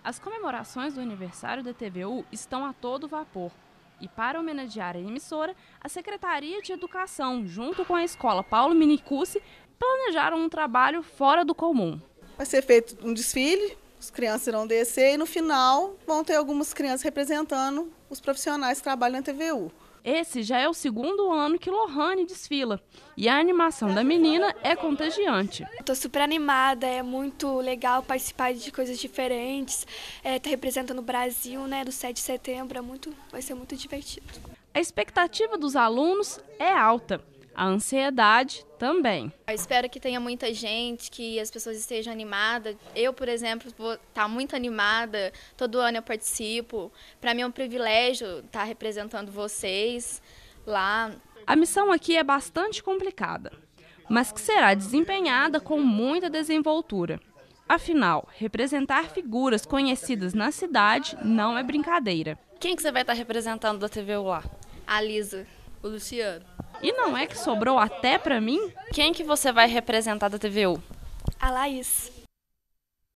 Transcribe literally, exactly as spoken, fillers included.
As comemorações do aniversário da T V U estão a todo vapor. E para homenagear a emissora, a Secretaria de Educação, junto com a Escola Paulo Minicucci, planejaram um trabalho fora do comum. Vai ser feito um desfile, as crianças irão descer e no final vão ter algumas crianças representando os profissionais que trabalham na T V U. Esse já é o segundo ano que Lohane desfila e a animação da menina é contagiante. Estou super animada, é muito legal participar de coisas diferentes, é, tá representando o Brasil, né, do sete de setembro, é muito, vai ser muito divertido. A expectativa dos alunos é alta, a ansiedade também. Eu espero que tenha muita gente, que as pessoas estejam animadas. Eu, por exemplo, vou estar muito animada, todo ano eu participo. Para mim é um privilégio estar representando vocês lá. A missão aqui é bastante complicada, mas que será desempenhada com muita desenvoltura. Afinal, representar figuras conhecidas na cidade não é brincadeira. Quem que você vai estar representando da T V U lá? A Lisa. O Luciano. E não é que sobrou até pra mim? Quem que você vai representar da T V U? A Laís.